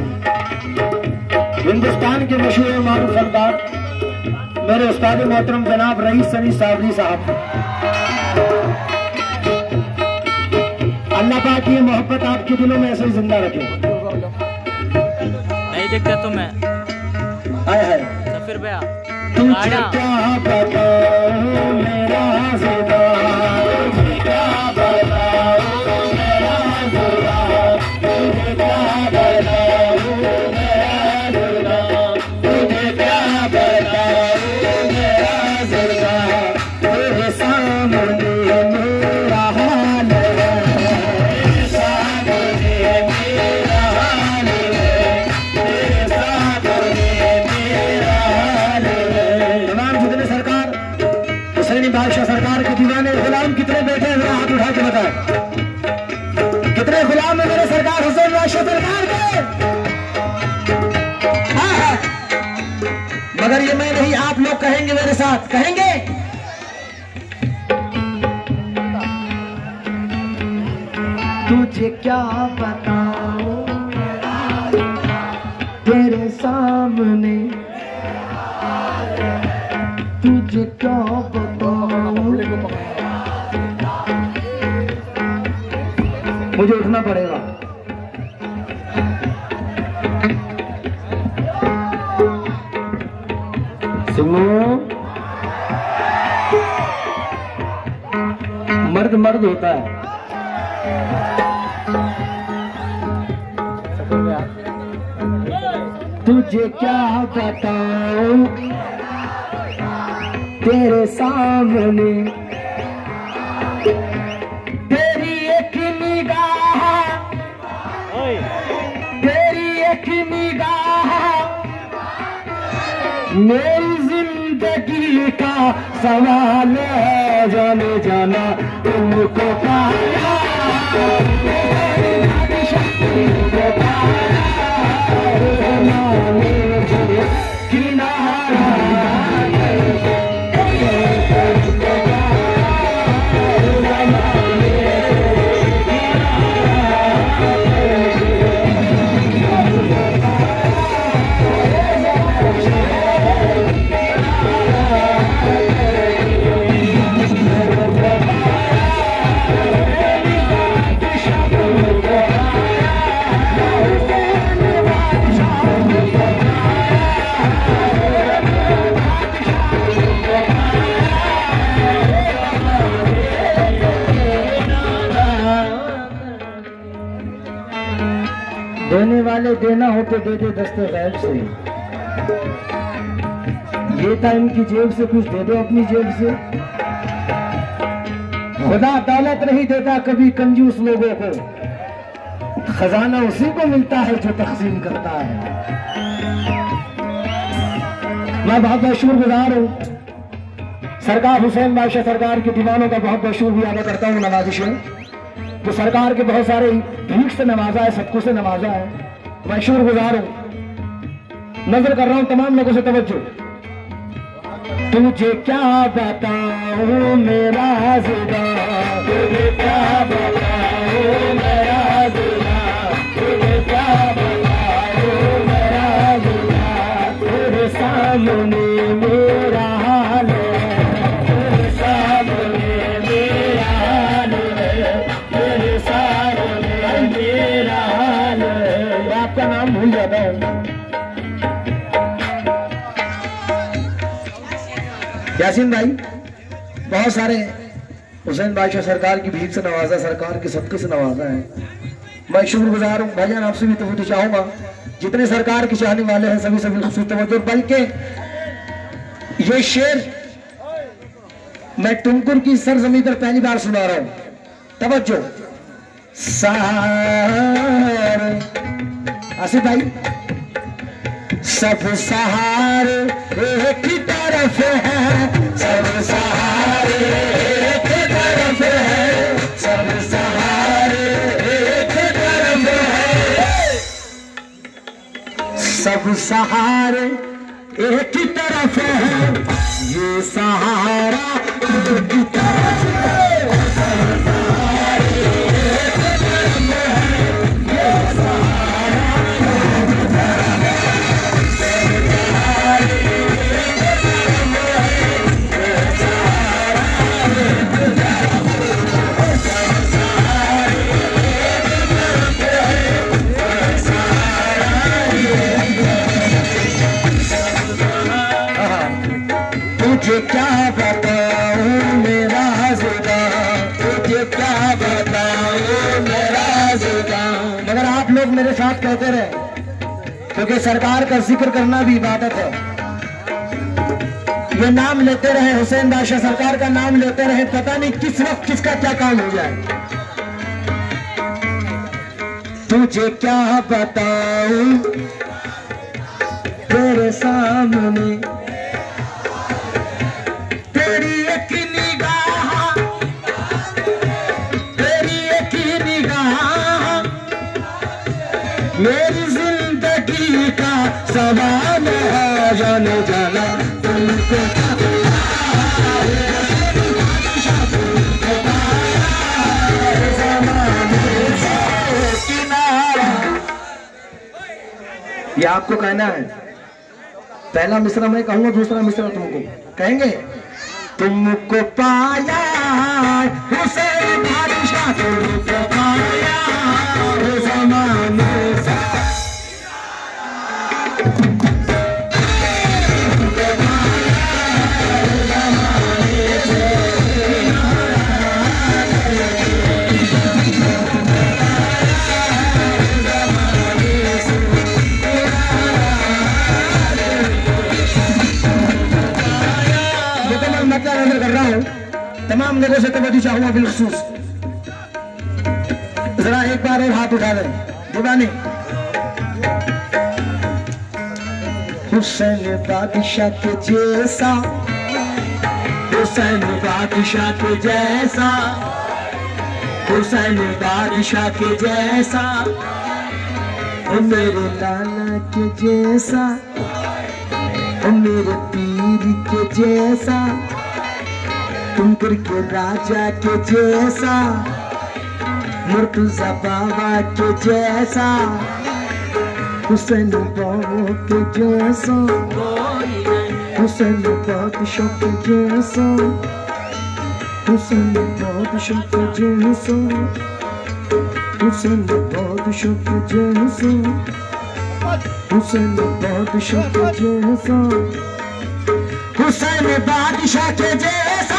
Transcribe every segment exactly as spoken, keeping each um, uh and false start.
हिंदुस्तान के मशहूर और मारूफ फनकार मेरे उस्ताद मोहतरम जनाब रईस सनी साबरी साहब, अल्लाह पाक ये मोहब्बत आपके दिलों में ऐसे ही जिंदा रखे। नहीं दिखता तुम्हें? हाय हाय सफिर भैया तुझे क्या बताऊं मेरा ज़िदा, तुझे क्या बताऊं मेरा ज़िदा, तुझे क्या बताऊं मेरा ज़िदा, तुझे क्या बताऊं मेरा ज़िदा, तेरे सामने मेरा हाल है, तेरे सामने मेरा हाल है, तेरे सामने मेरा हाल है। तमाम जितने सरकार हुसैनी बादशाह सरकार के दीवाने गुलाम कितने बैठे हैं, हाथ उठा के बताए कितने गुलाम है मेरे सरकार हुसैन बादशाह सरकार के। हाँ हाँ, मगर ये मैं नहीं, आप लोग कहेंगे मेरे साथ, कहेंगे तुझे क्या बताऊं तेरे सामने, तुझे क्या बताऊं। मुझे उठना पड़ेगा। सुनो, मर्द मर्द होता है। तुझे क्या बताऊं तेरे सामने, तेरी एक निगाह, तेरी एक निगाह मेरी जिंदगी का सवाल है, जाने जाना तुमको पाया, देने वाले देना हो तो दे दे दस्ते गैब से, ये था इनकी जेब से, कुछ दे दो अपनी जेब से। खुदा दौलत नहीं देता कभी कंजूस लोगों को, खजाना उसी को मिलता है जो तकसीम करता है। मैं बहुत बहुत शुक्रगुजार हूँ सरकार हुसैन बादशाह सरकार के दीवानों का, बहुत बहुत शुक्रिया अदा करता हूँ नवाजिशें तो सरकार के बहुत सारे भीख से नवाजा है, सबको से नवाजा है। मैं शुक्रगुजार हूं। नजर कर रहा हूं तमाम लोगों से तवज्जो। तुझे क्या बताऊं मेरा ज़िदा, तुझे क्या बताऊं मेरा ज़िदा, तुझे क्या बताऊं मेरा ज़िदा, तेरे सामने मेरा हाल है, तेरे सामने मेरा हाल है, तेरे सामने मेरा हाल है। आपका नाम भूल जाता हूँ, यासीन भाई। बहुत सारे हुसैन बादशाह सरकार की भीख से नवाजा, सरकार के सदके से नवाजा है। मैं शुक्रगुजार हूँ भाईजान, आपसे भी तवज्जो चाहूंगा, जितने सरकार के चाहने वाले हैं सभी सभी खुसूस तवज्जो। बल्कि ये शेर मैं टुमकुर की सरजमीन पर पहली बार सुना रहा हूँ, तवज्जो। सहारे आसिफ भाई, सब सहारे एक ही तरफ है, सब सहारे एक तरफ है, सब सहारे एक तरफ है, सब सहारे एक ही तरफ है, ये सहारा एक ही तरफ है, सब सहारे एक तरफ है, ये सहारा होते रहे, क्योंकि सरकार का जिक्र करना भी इबादत है। ये नाम लेते रहे, हुसैन बादशाह सरकार का नाम लेते रहे, पता नहीं किस वक्त किसका क्या काम हो जाए। तुझे क्या बताऊं तेरे सामने, तेरी एक निगाह, तेरी एक निगाह मेरी जिंदगी का सवाल है। जाने जाना तुमको ये आपको कहना है। पहला मिसरा मैं कहूंगा, दूसरा मिसरा तुमको कहेंगे। तुमको पाया हुसैन बादशाह, तुमको पाया ज़माने से, कर रहा हूं तमाम लोगों से तवज्जो चाहूंगा बिलखुसूस। जरा एक बार और हाथ उठा लें दीवानी। हुसैन बादशाह के जैसा, हुसैन बादशाह के जैसा, हुसैन बादशाह के जैसा, मेरे लाला के जैसा, मेरे पीर के जैसा, तुमपुर के राजा के जैसा, मुर्तुजा बाबा के जैसा, हुसैन बाबा के जैसा, हुसैन बादशाह के जैसा, हुसैन बादशाह के जैसा, हुसैन बादशाह के जैसा, हुसैन बादशाह के जैसा, हुसैन बादशाह के जैसा।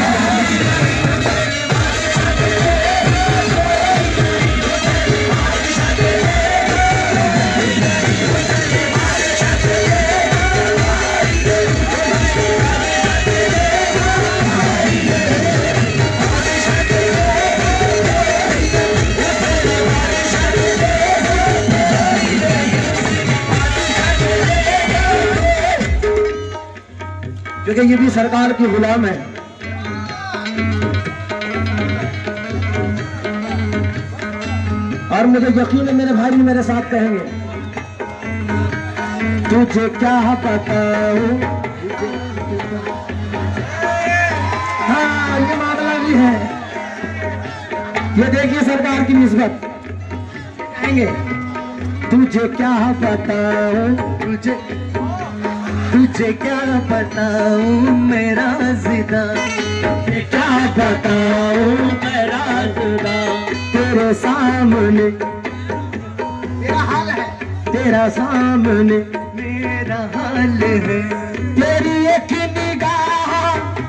क्योंकि ये भी सरकार की गुलाम है। और मुझे यकीन है मेरे भाई भी मेरे साथ कहेंगे। तुझे क्या बताऊं, हाँ ये मामला भी है। ये देखिए सरकार की निस्बत कहेंगे। तुझे क्या बताऊं, तुझे तुझे क्या बताऊं मेरा जिदा, क्या बताऊं मेरा जिदा, तेरे सामने तेरा हाल है, तेरा सामने मेरा हाल है, तेरी एक निगाह।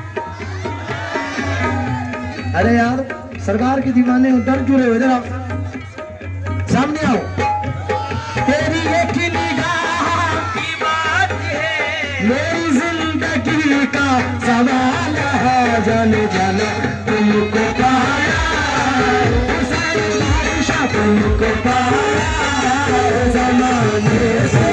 अरे यार सरकार के दीवाने डर क्यों रहे हो, इधर आओ सामने आओ। तेरी एक निगाह की बात है, मेरी जिंदगी का सवाल है। जाने जाना तुमको पाया हुसैन बादशाह, तुमको पाया ज़माने से।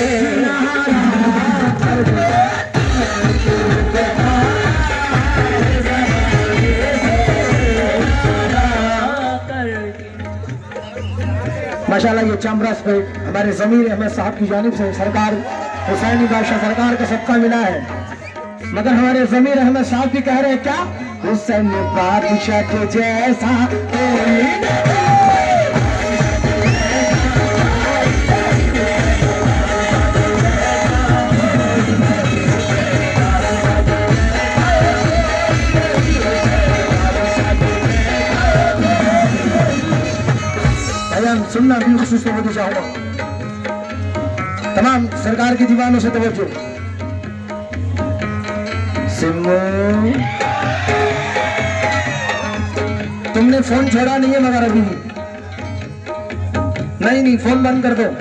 माशाल्लाह ये चामरस पे हमारे ज़मीर अहमद साहब की जानिब से सरकार हुसैनी बादशाह सरकार का सबका मिला है। मगर हमारे ज़मीर अहमद साहब भी कह रहे हैं क्या, हुसैन बादशाह के जैसा सुनना भी खुसूस तवज्जो चाहूंगा तमाम सरकार के दीवानों से तवज्जो। सिमो तुमने फोन छोड़ा नहीं है मगर अभी नहीं नहीं फोन बंद कर दो।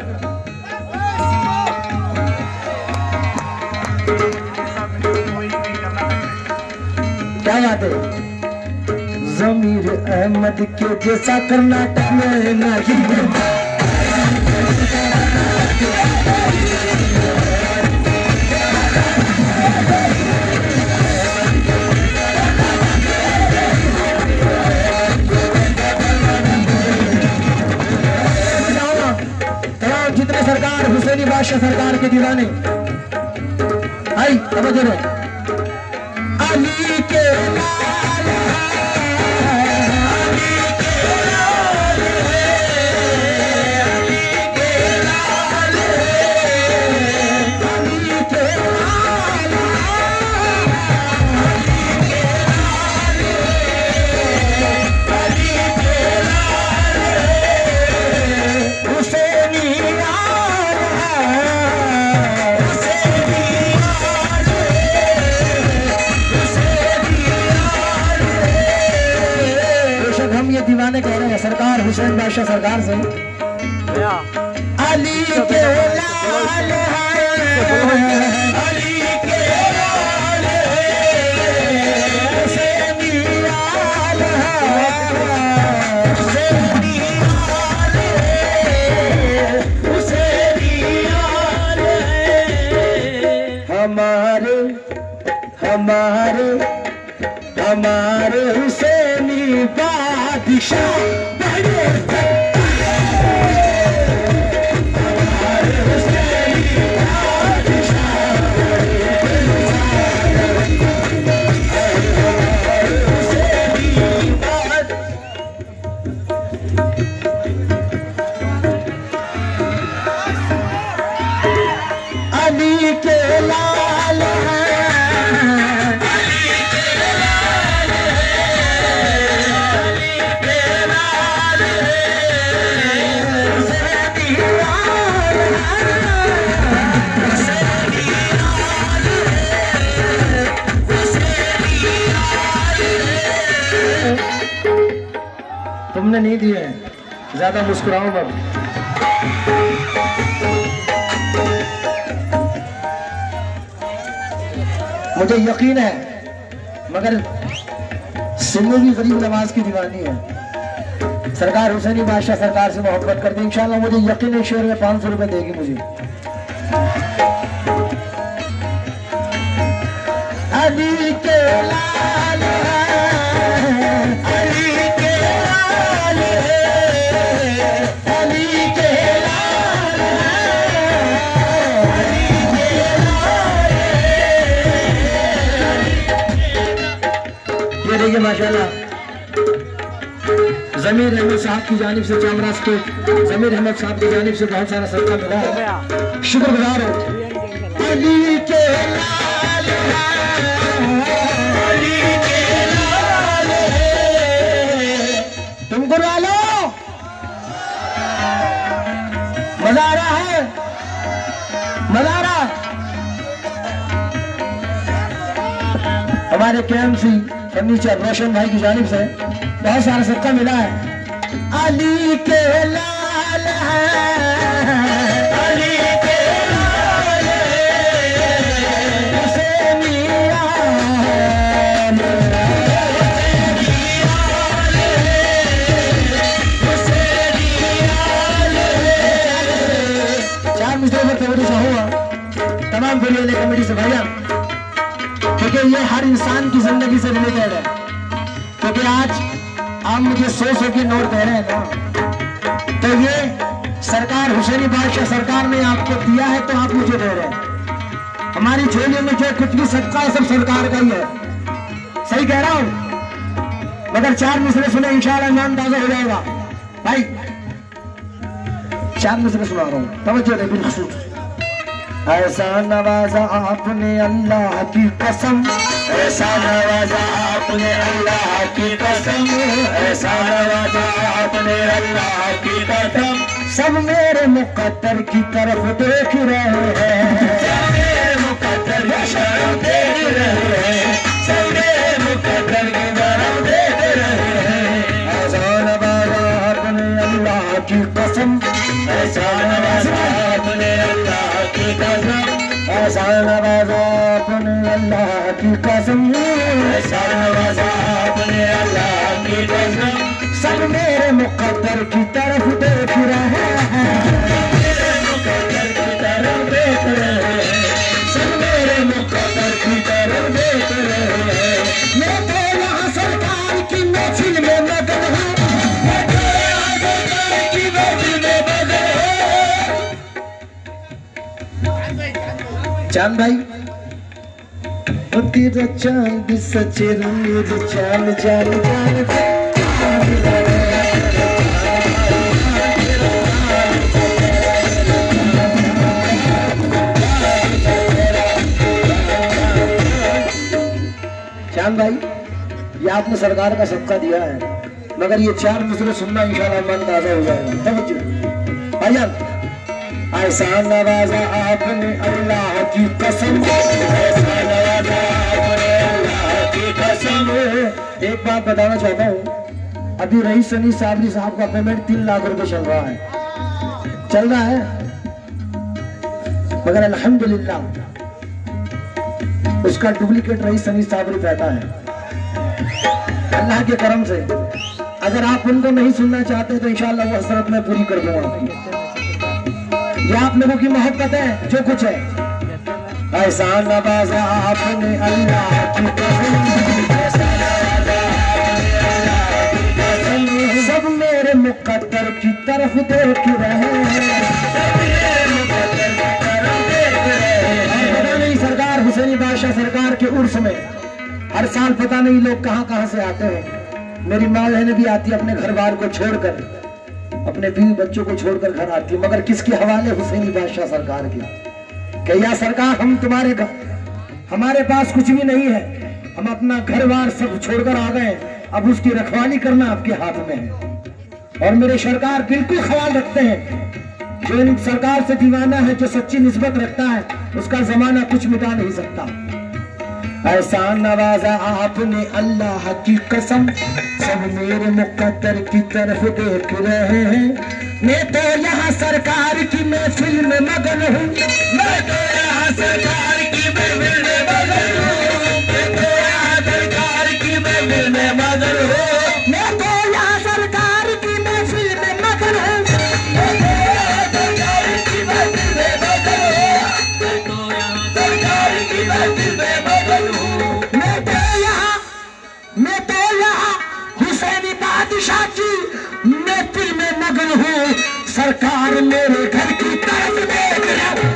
क्या बात है? जमीर अहमद के जैसा कर्नाटक में नहीं। जितने सरकार हुसैनी बादशाह सरकार के दीवाने आई समझ रहे अली के लाल दीवाने कह रहे हैं सरकार हुसैन बादशाह सरकार से अली के लाल अली के लाल हुसैनी लाल हुसैनी लाल हुसैनी लाल हमारे हमारे हमारे हुसैनी बादशाह बड़े हमारे हुसैनी बादशाह हुसैनी बाद अली के लाल तुमने नहीं दिए ज्यादा मुस्कुराओ मत। मुझे यकीन है मगर सिंधु भी गरीब नवाज की दीवानी है। सरकार हुसैनी बादशाह सरकार से मोहब्बत करती है। इंशाल्लाह मुझे यकीन है शेर में पांच सौ रुपए देगी मुझे। अली के लाल अली के लाल अली के लाल अली के लाल। ये देखिए माशाल्लाह जमीर अहमद साहब की जानिब से चामराज के जमीर अहमद साहब की जानिब से बहुत सारा सदका मिला है। शुक्रगुजार हो। अली के लाल अली के लाल तुम गुरवा लो मजा आ रहा है मजा आ रहा। हमारे के एम सी फर्नीचर रोशन भाई की जानिब से बहुत सारा सदका मिला है। अली के लाल अली के लाल हुसैनी लाल हुसैनी लाल। चार मिसरे पर तवज्जो चाहूंगा तमाम फिल्म कमेटी से भैया क्योंकि ये हर इंसान की जिंदगी से रिलेटेड है। क्योंकि आज आप मुझे सौ सौ के नोट दे रहे हैं ना तो ये सरकार हुसैनी बादशाह सरकार ने आपको दिया है तो आप मुझे दे रहे हैं। हमारी झोली में जो कुछ भी सदका है सब सरकार का ही है। सही कह रहा हूं मगर चार मिसरे सुने इंशाअल्लाह ईमान ताजा हो जाएगा। भाई चार मिसरे सुना रहा हूं तवज्जो दे बिलखुसूस। ऐसा नवाजा आपने अल्लाह की कसम ऐसा नवाजा आपने अल्लाह की कसम ऐसा नवाजा आपने अल्लाह की कसम। सब मेरे मुकद्दर की तरफ देख रहे हैं सब मेरे मुकद्दर की तरफ देख रहे हैं सब मेरे मुकद्दर की तरफ देख रहे हैं। ऐसा नवाजा आपने अल्लाह की कसम ऐसा नवाजा आपने अल्लाह की कसम, ऐसा नवाजा आपने अल्लाह की कसम, ऐसा नवाजा आपने अल्लाह की कसम, सब मेरे मुकद्दर की तरफ देख रहे हैं, मेरे मुकद्दर की तरफ देख रहे हैं, सब मेरे मुकद्दर की तरफ देख रहे हैं। मैं तो यहाँ सरकार की महफिल में मगन हूँ, मैं तो यहाँ सरकार की महफिल में मगन हूँ। चांद भाई ओ तेरा चांद सचे रंग चांद चांद चांद चांद भाई, ये आपने सरकार का सबका दिया है, मगर ये चार मिसरे सुनना इंशाल्लाह मन ताजा हो जाएगा। तवज्जो भाईजान, ऐसा नवाजा आपने अल्लाह की कसम, ऐसा नवाजा आपने अल्लाह की कसम। एक बात बताना चाहता हूँ, अभी रईस सनी साबरी साहब का पेमेंट तीन लाख रुपए चल रहा है, चल रहा है, मगर अल्हम्दुलिल्लाह उसका डुप्लीकेट रईस सनी साबरी बैठा है अल्लाह के करम से। अगर आप उनको नहीं सुनना चाहते तो इंशाल्लाह वो हसरत में पूरी कर दूंगा। ये आप लोगों की मोहब्बत है जो कुछ है। ऐसा नवाजा आपने अल्लाह की कसम, ऐसा नवाजा आपने अल्लाह की कसम, सब मेरे मुकद्दर की तरफ देख रहे हैं, सब मेरे मुकद्दर की तरफ देख रहे हैं। पता नहीं सरकार हुसैनी बादशाह सरकार के उर्स में हर साल पता नहीं लोग कहां कहां से आते हैं। मेरी माँ बहन भी आती है अपने घर बार को छोड़कर, अपने बीवी बच्चों को छोड़कर घर आती है, मगर किसके हवाले? हुसैनी बादशाह सरकार की। कि या सरकार हम तुम्हारे घर, हमारे पास कुछ भी नहीं है, हम अपना घर बार सब छोड़कर आ गए, अब उसकी रखवाली करना आपके हाथ में है। और मेरे सरकार बिल्कुल ख्याल रखते हैं, जो इन सरकार से दीवाना है, जो सच्ची निस्बत रखता है, उसका जमाना कुछ मिटा नहीं सकता। ऐसा नवाजा आपने अल्लाह की कसम, सब मेरे मुकद्दर की तरफ देख रहे हैं। मैं तो यहाँ सरकार की महफिल में मगन हूँ, मैं तो यहाँ सरकार की महफिल में मगन हूँ, मैं तो यहाँ सरकार की महफिल में मगन हूँ, मैं तो यहाँ सरकार की महफिल में मगन हूँ, मैं तो यहाँ सरकार की महफिल में मगन हूँ, मैं तो यहाँ सरकार की महफिल में मगन हूँ। मैं तो यहाँ मैं तो यहाँ हुसैनी बादशाह की महफिल में मगन हूँ, सरकार मेरे घर की तरफ देख रहा है।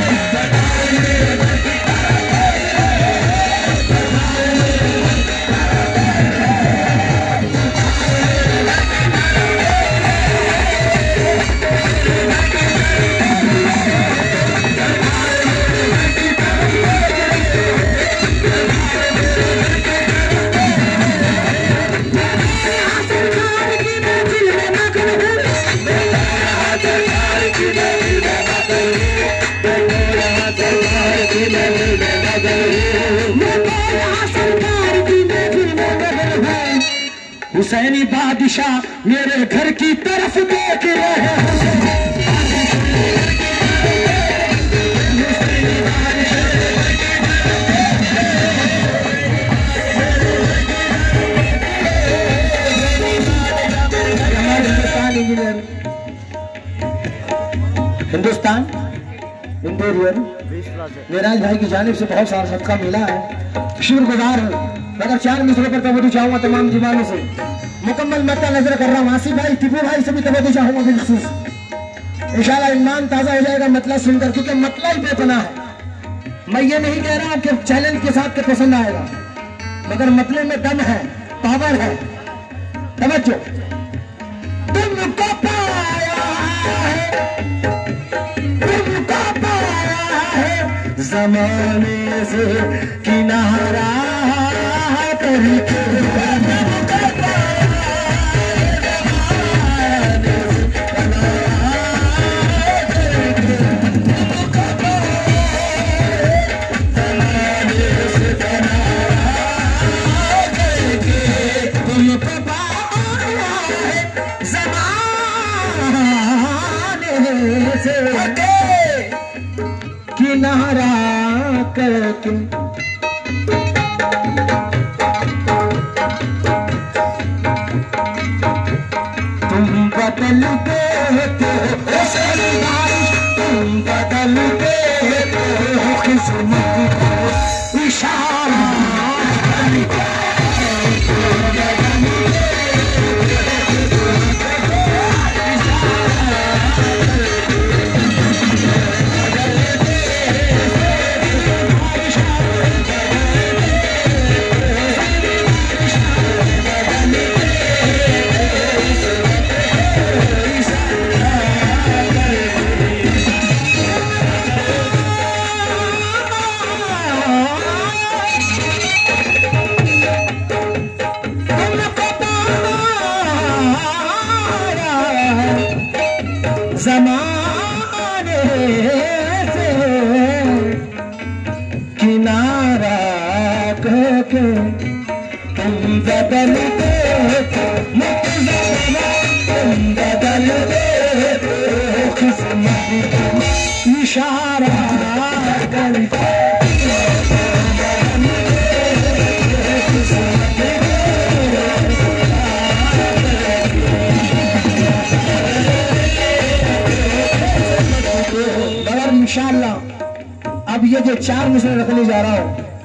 हुसैनी बादशाह मेरे घर की तरफ देख रहे हैं। हिंदुस्तान इंटीरियर मेराज भाई की जानिब से बहुत सारा सदका मिला है, शुक्रगुजार हूँ। मगर चार मिसरों पर तवज्जो चाहूंगा तमाम दीवानों से, मुकम्मल मत नजर कर रहा हूँ। आसिफ भाई, टिपू भाई से भी तवज्जो चाहूंगा बिलखुसूस। इंशाल्लाह ईमान ताजा हो जाएगा मतलब सुनकर, क्योंकि मतलब बेपना है। मैं ये नहीं कह रहा कि चैलेंज के साथ के पसंद आएगा, मगर मतलब में दम है, पावर है। तवज्जो। तुमको पाया है, तुमको पाया है, जमाने से किनारा करके किनारा करके तुम बदलते हो सरदार, तुम बदलते हो किस्मत को इशारा करके। जमाने से किनारा करके तुम बदलते हो मुक़द्दर, तुम बदलते हो किस्मत को इशारा करके। इंशाअल्लाह अब ये जो चार मिसरे रखने जा रहा हूं